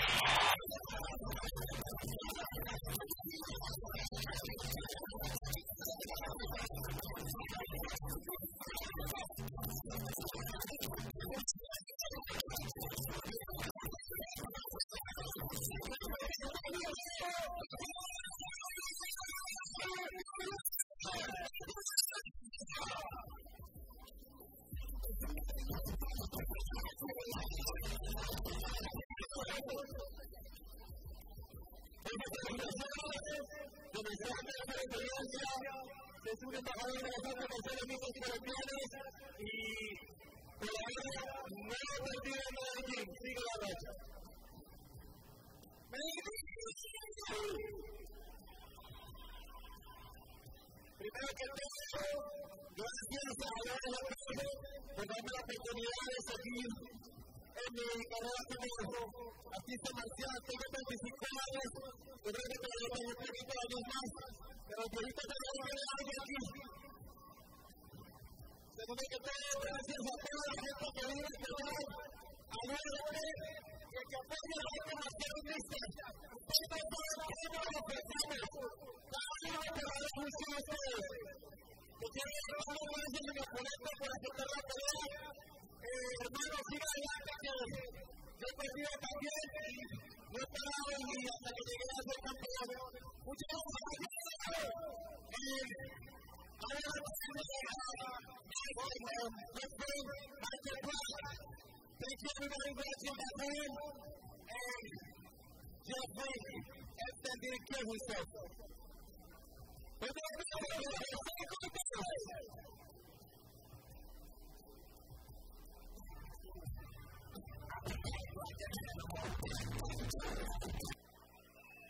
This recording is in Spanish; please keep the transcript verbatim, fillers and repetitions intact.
Es un embajador de las altas naciones colombianas y por ahora no lo perdido en Medellín, sigue la racha. Primero que todo, gracias a Dios por darme la oportunidad de seguir en mi carrera como artista marcial. Tengo veinticinco años, yo creo que todavía tengo treinta años más, pero ahorita tengo que ver algo aquí. Segundo que todo, gracias a toda la gente que vive en el lugar, a nuevamente, que que apoya a la gente marcial unista. Ustedes todos los que nos ofrecemos, cada uno que va a dar juicio a ustedes. Que quiero que todos los días en el oponente por aceptar la pelea. Hermano, siga adelante que yo he perdido también y no he parado ni hasta que llegué a ser campeón. Muchas gracias. Ahora pasando a my friend Michael Black. Thank you everybody for watching my friend. And Jeffrey, Epstein didn't kill himself. Thank you.